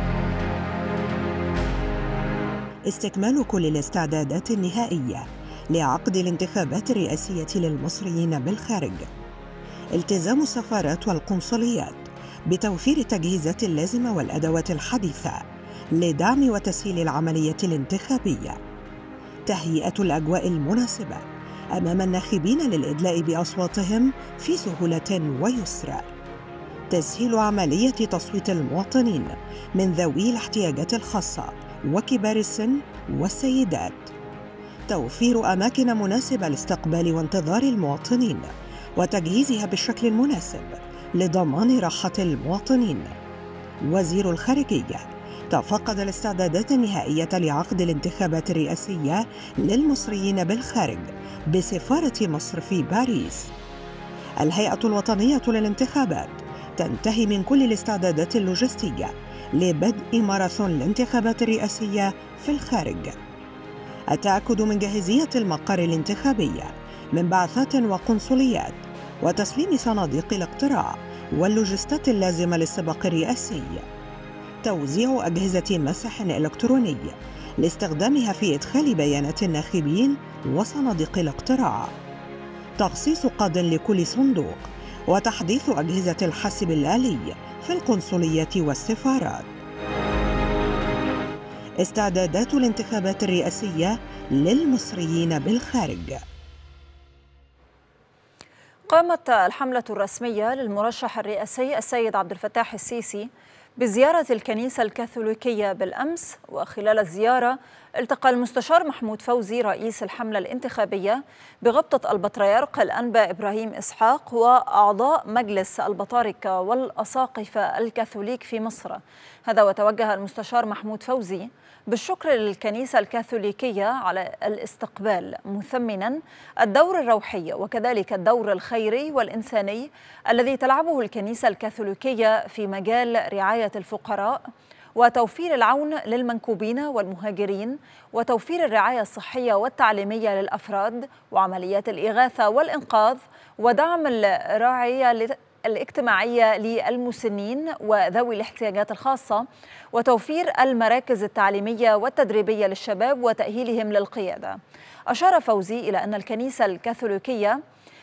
استكمال كل الاستعدادات النهائية لعقد الانتخابات الرئاسية للمصريين بالخارج. التزام السفارات والقنصليات بتوفير التجهيزات اللازمة والأدوات الحديثة لدعم وتسهيل العملية الانتخابية. تهيئة الأجواء المناسبة أمام الناخبين للإدلاء بأصواتهم في سهولة ويسر. تسهيل عملية تصويت المواطنين من ذوي الاحتياجات الخاصة وكبار السن والسيدات. توفير أماكن مناسبة لاستقبال وانتظار المواطنين وتجهيزها بالشكل المناسب لضمان راحة المواطنين. وزير الخارجية تفقد الاستعدادات النهائية لعقد الانتخابات الرئاسية للمصريين بالخارج بسفارة مصر في باريس. الهيئة الوطنية للانتخابات تنتهي من كل الاستعدادات اللوجستية لبدء ماراثون الانتخابات الرئاسية في الخارج. التأكد من جاهزية المقر الانتخابي من بعثات وقنصليات وتسليم صناديق الاقتراع واللوجستات اللازمة للسباق الرئاسي. توزيع أجهزة مسح إلكتروني لاستخدامها في إدخال بيانات الناخبين وصناديق الاقتراع. تخصيص قاضٍ لكل صندوق وتحديث أجهزة الحاسب الآلي في القنصليات والسفارات. استعدادات الانتخابات الرئاسية للمصريين بالخارج. قامت الحملة الرسمية للمرشح الرئاسي السيد عبد الفتاح السيسي بزيارة الكنيسة الكاثوليكية بالأمس، وخلال الزيارة التقى المستشار محمود فوزي رئيس الحملة الانتخابية بغبطة البطريرك الأنبا إبراهيم إسحاق وأعضاء مجلس البطاركة والأساقفة الكاثوليك في مصر. هذا وتوجه المستشار محمود فوزي بالشكر للكنيسة الكاثوليكية على الاستقبال، مثمنا الدور الروحي وكذلك الدور الخيري والإنساني الذي تلعبه الكنيسة الكاثوليكية في مجال رعاية الفقراء وتوفير العون للمنكوبين والمهاجرين وتوفير الرعاية الصحية والتعليمية للأفراد وعمليات الإغاثة والإنقاذ ودعم الرعاية الاجتماعية للمسنين وذوي الاحتياجات الخاصة وتوفير المراكز التعليمية والتدريبية للشباب وتأهيلهم للقيادة. أشار فوزي إلى أن الكنيسة الكاثوليكية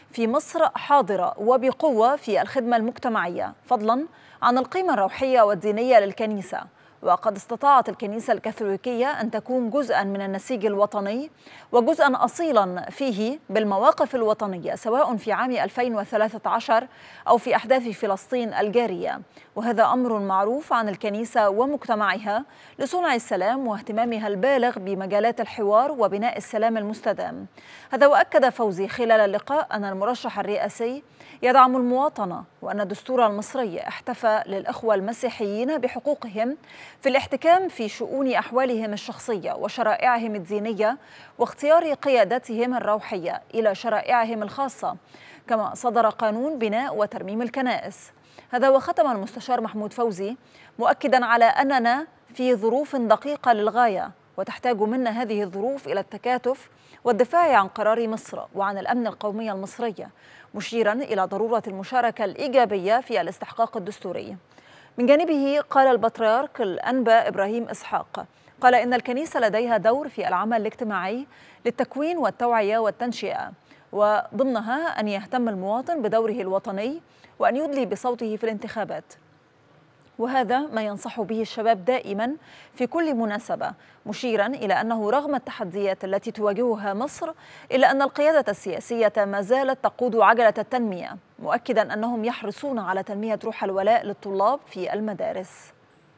في مصر حاضرة وبقوة في الخدمة المجتمعية، فضلا عن القيمة الروحية والدينية للكنيسة. وقد استطاعت الكنيسة الكاثوليكية أن تكون جزءا من النسيج الوطني وجزءا أصيلا فيه بالمواقف الوطنية، سواء في عام 2013 أو في أحداث فلسطين الجارية، وهذا أمر معروف عن الكنيسة ومجتمعها لصنع السلام واهتمامها البالغ بمجالات الحوار وبناء السلام المستدام. هذا وأكد فوزي خلال اللقاء أن المرشح الرئاسي يدعم المواطنة، وأن الدستور المصري احتفى للإخوة المسيحيين بحقوقهم في الاحتكام في شؤون أحوالهم الشخصية وشرائعهم الدينية واختيار قيادتهم الروحية إلى شرائعهم الخاصة، كما صدر قانون بناء وترميم الكنائس. هذا وختم المستشار محمود فوزي مؤكدا على أننا في ظروف دقيقة للغاية، وتحتاج منا هذه الظروف إلى التكاتف والدفاع عن قرار مصر وعن الأمن القومي المصري، مشيرا إلى ضرورة المشاركة الإيجابية في الاستحقاق الدستوري. من جانبه قال البطريرك الأنبا إبراهيم إسحاق قال إن الكنيسة لديها دور في العمل الاجتماعي للتكوين والتوعية والتنشئة، وضمنها أن يهتم المواطن بدوره الوطني وأن يدلي بصوته في الانتخابات، وهذا ما ينصح به الشباب دائما في كل مناسبة، مشيرا إلى أنه رغم التحديات التي تواجهها مصر إلا أن القيادة السياسية ما زالت تقود عجلة التنمية، مؤكدا أنهم يحرصون على تنمية روح الولاء للطلاب في المدارس.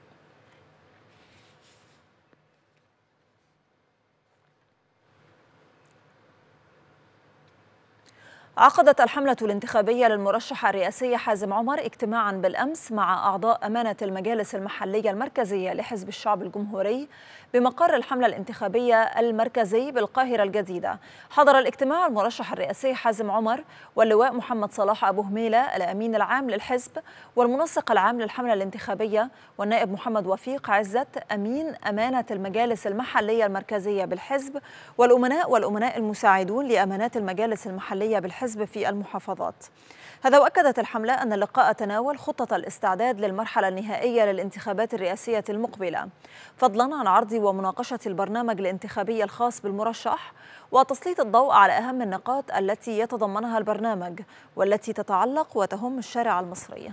عقدت الحملة الانتخابية للمرشح الرئاسي حازم عمر اجتماعا بالأمس مع أعضاء أمانة المجالس المحلية المركزية لحزب الشعب الجمهوري بمقر الحملة الانتخابية المركزي بالقاهرة الجديدة. حضر الاجتماع المرشح الرئاسي حازم عمر واللواء محمد صلاح أبو هميلة الأمين العام للحزب والمنسق العام للحملة الانتخابية، والنائب محمد وفيق عزت أمين أمانة المجالس المحلية المركزية بالحزب، والأمناء المساعدون لأمانات المجالس المحلية بالحزب في المحافظات. هذا وأكدت الحملة أن اللقاء تناول خطة الاستعداد للمرحلة النهائية للانتخابات الرئاسية المقبلة، فضلا عن عرض ومناقشة البرنامج الانتخابي الخاص بالمرشح وتسليط الضوء على أهم النقاط التي يتضمنها البرنامج والتي تتعلق وتهم الشارع المصري.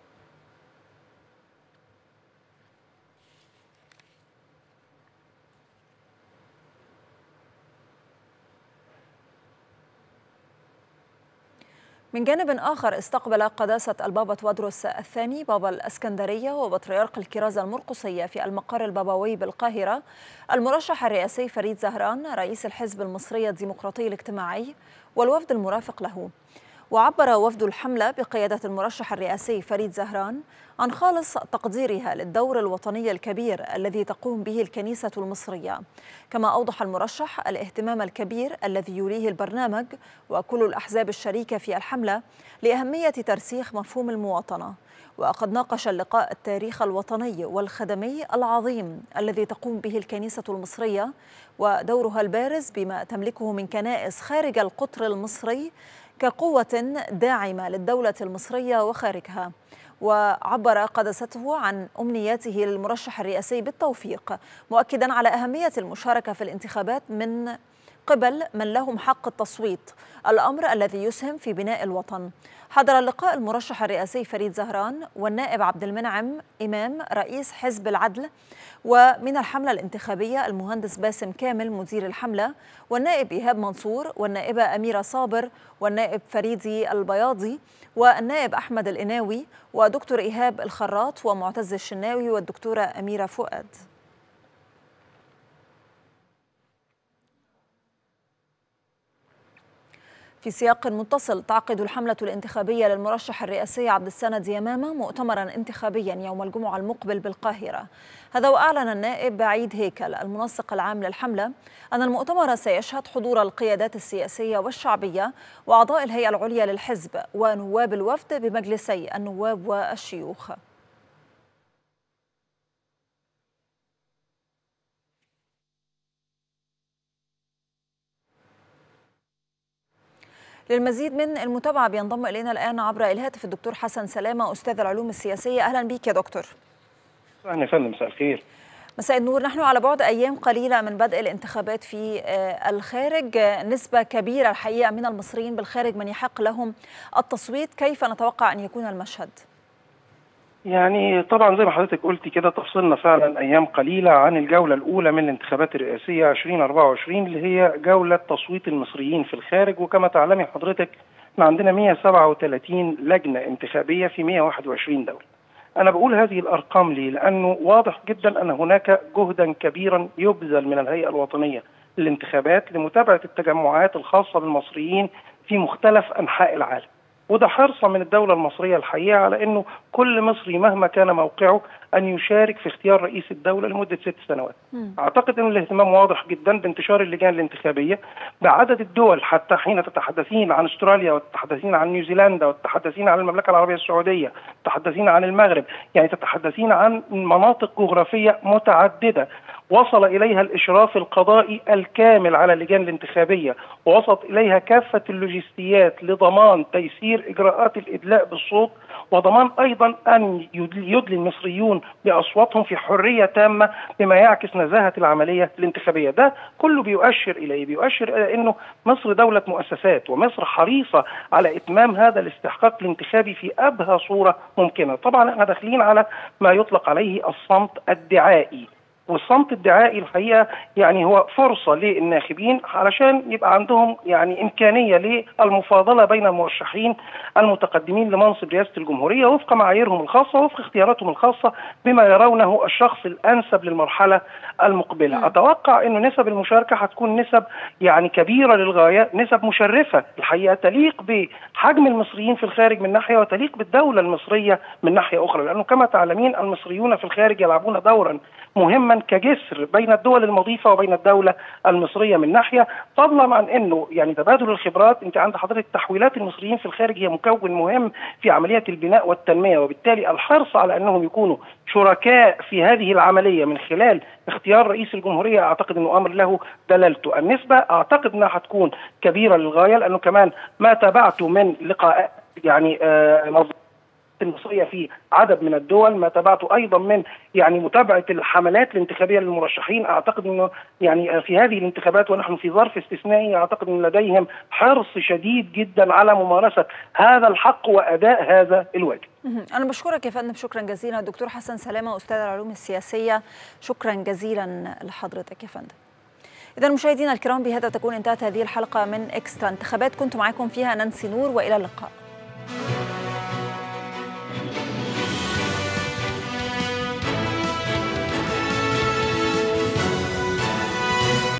من جانب آخر استقبل قداسة البابا توادروس الثاني بابا الإسكندرية وبطريرك الكرازة المرقسية في المقر البابوي بالقاهرة المرشح الرئاسي فريد زهران رئيس الحزب المصري الديمقراطي الاجتماعي والوفد المرافق له. وعبر وفد الحملة بقيادة المرشح الرئاسي فريد زهران عن خالص تقديرها للدور الوطني الكبير الذي تقوم به الكنيسة المصرية، كما أوضح المرشح الاهتمام الكبير الذي يوليه البرنامج وكل الأحزاب الشريكة في الحملة لأهمية ترسيخ مفهوم المواطنة. وقد ناقش اللقاء التاريخ الوطني والخدمي العظيم الذي تقوم به الكنيسة المصرية ودورها البارز بما تملكه من كنائس خارج القطر المصري كقوة داعمة للدولة المصرية وخارجها. وعبر قداسته عن أمنياته للمرشح الرئاسي بالتوفيق، مؤكدا على أهمية المشاركة في الانتخابات من قبل من لهم حق التصويت، الأمر الذي يسهم في بناء الوطن. حضر اللقاء المرشح الرئاسي فريد زهران والنائب عبد المنعم إمام رئيس حزب العدل، ومن الحملة الانتخابية المهندس باسم كامل مدير الحملة، والنائب إيهاب منصور، والنائبة أميرة صابر، والنائب فريدي البياضي، والنائب أحمد الإناوي، ودكتور إيهاب الخراط، ومعتز الشناوي، والدكتورة أميرة فؤاد. في سياق متصل تعقد الحملة الانتخابية للمرشح الرئاسي عبد السند يمامة مؤتمرا انتخابيا يوم الجمعة المقبل بالقاهرة. هذا وأعلن النائب بعيد هيكل المنسق العام للحملة أن المؤتمر سيشهد حضور القيادات السياسية والشعبية وأعضاء الهيئة العليا للحزب ونواب الوفد بمجلسي النواب والشيوخ. للمزيد من المتابعة بينضم إلينا الآن عبر الهاتف الدكتور حسن سلامة أستاذ العلوم السياسية. أهلا بك يا دكتور. أهلا فندم، مساء الخير. مساء النور. نحن على بعد أيام قليلة من بدء الانتخابات في الخارج، نسبة كبيرة الحقيقة من المصريين بالخارج من يحق لهم التصويت، كيف نتوقع أن يكون المشهد؟ يعني طبعا زي ما حضرتك قلتي كده تفصلنا فعلا أيام قليلة عن الجولة الأولى من الانتخابات الرئاسية 2024 اللي هي جولة تصويت المصريين في الخارج. وكما تعلمي حضرتك احنا عندنا 137 لجنة انتخابية في 121 دولة. أنا بقول هذه الأرقام ليه؟ لأنه واضح جدا أن هناك جهدا كبيرا يبذل من الهيئة الوطنية للانتخابات لمتابعة التجمعات الخاصة بالمصريين في مختلف أنحاء العالم، وده حرصا من الدولة المصرية الحقيقة على أنه كل مصري مهما كان موقعه أن يشارك في اختيار رئيس الدولة لمدة 6 سنوات. أعتقد أن الاهتمام واضح جدا بانتشار اللجان الانتخابية بعدد الدول، حتى حين تتحدثين عن استراليا وتتحدثين عن نيوزيلندا وتتحدثين عن المملكة العربية السعودية وتتحدثين عن المغرب، يعني تتحدثين عن مناطق جغرافية متعددة وصل إليها الإشراف القضائي الكامل على اللجان الانتخابية، ووصلت إليها كافة اللوجستيات لضمان تيسير إجراءات الإدلاء بالصوت، وضمان أيضا أن يدلي المصريون بأصواتهم في حرية تامة بما يعكس نزاهة العملية الانتخابية. ده كله بيؤشر إلى أنه مصر دولة مؤسسات، ومصر حريصة على إتمام هذا الاستحقاق الانتخابي في أبهى صورة ممكنة. طبعا احنا داخلين على ما يطلق عليه الصمت الدعائي، والصمت الدعائي الحقيقة يعني هو فرصة للناخبين علشان يبقى عندهم يعني إمكانية للمفاضلة بين المرشحين المتقدمين لمنصب رئاسة الجمهورية وفق معاييرهم الخاصة وفق اختياراتهم الخاصة بما يرونه الشخص الأنسب للمرحلة المقبلة. أتوقع أنه نسب المشاركة هتكون نسب يعني كبيرة للغاية، نسب مشرفة الحقيقة تليق بحجم المصريين في الخارج من ناحية وتليق بالدولة المصرية من ناحية أخرى، لأنه كما تعلمين المصريون في الخارج يلعبون دورا مهما كجسر بين الدول المضيفة وبين الدولة المصرية من ناحية، فضلا عن أنه يعني تبادل الخبرات. أنت عند حضرتك تحويلات المصريين في الخارج هي مكون مهم في عملية البناء والتنمية، وبالتالي الحرص على أنهم يكونوا شركاء في هذه العملية من خلال اختيار رئيس الجمهورية أعتقد أنه أمر له دلالته. النسبة أعتقد أنها هتكون كبيرة للغاية، لأنه كمان ما تابعته من لقاءات يعني المصرية في عدد من الدول، ما تابعته أيضا من يعني متابعة الحملات الانتخابية للمرشحين، أعتقد أنه يعني في هذه الانتخابات ونحن في ظرف استثنائي أعتقد أن لديهم حرص شديد جدا على ممارسة هذا الحق وأداء هذا الواجب. أنا بشكرك يا فندم، شكرا جزيلا. الدكتور حسن سلامة أستاذ العلوم السياسية، شكرا جزيلا لحضرتك يا فندم. إذا مشاهدينا الكرام بهذا تكون انتهت هذه الحلقة من إكسترا انتخابات، كنت معكم فيها نانسي نور، وإلى اللقاء.